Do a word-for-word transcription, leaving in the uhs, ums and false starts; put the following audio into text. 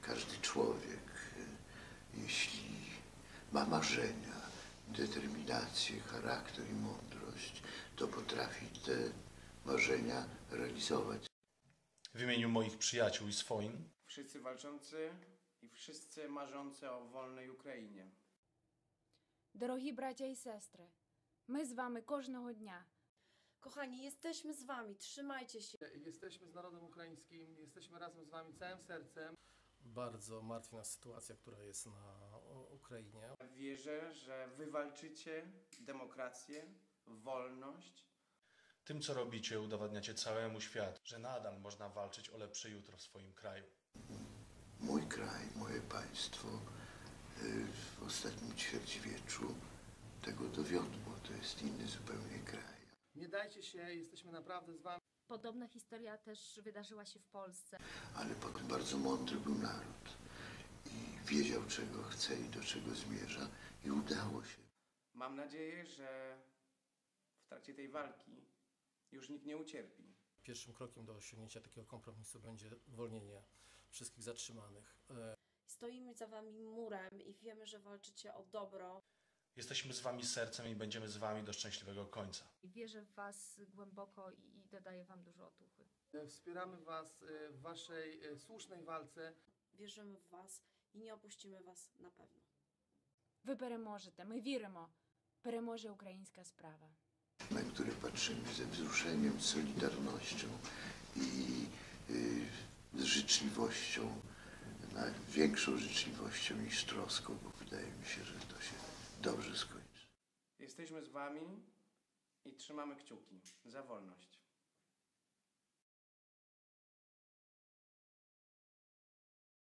Każdy człowiek, jeśli ma marzenia, determinację, charakter i mądrość, to potrafi te marzenia realizować. W imieniu moich przyjaciół i swoim, wszyscy walczący i wszyscy marzący o wolnej Україні. Дорогі браття і сестри, ми з вами кожного дня. Kochani, jesteśmy z wami, trzymajcie się. Jesteśmy z narodem ukraińskim, jesteśmy razem z wami całym sercem. Bardzo martwi nas sytuacja, która jest na Ukrainie. Wierzę, że wy walczycie demokrację, wolność. tym co robicie udowadniacie całemu światu, że nadal można walczyć o lepsze jutro w swoim kraju. Mój kraj, moje państwo w ostatnim ćwierćwieczu tego dowiodło. To jest inny zupełnie kraj. Nie dajcie się, jesteśmy naprawdę z wami. Podobna historia też wydarzyła się w Polsce. Ale potem bardzo mądry był naród i wiedział, czego chce i do czego zmierza i udało się. Mam nadzieję, że w trakcie tej walki już nikt nie ucierpi. Pierwszym krokiem do osiągnięcia takiego kompromisu będzie uwolnienie wszystkich zatrzymanych. Stoimy za wami murem i wiemy, że walczycie o dobro. Jesteśmy z wami sercem i będziemy z wami do szczęśliwego końca. Wierzę w was głęboko i, i dodaję wam dużo otuchy. Wspieramy was w waszej słusznej walce. Wierzymy w was i nie opuścimy was na pewno. Ви переможете, ми віримо. Переможе українська справа. Na które patrzymy ze wzruszeniem, z solidarnością i y, z życzliwością, nawet większą życzliwością niż troską, bo wydaje mi się, że to się dobrze skończy. Jesteśmy z wami i trzymamy kciuki za wolność.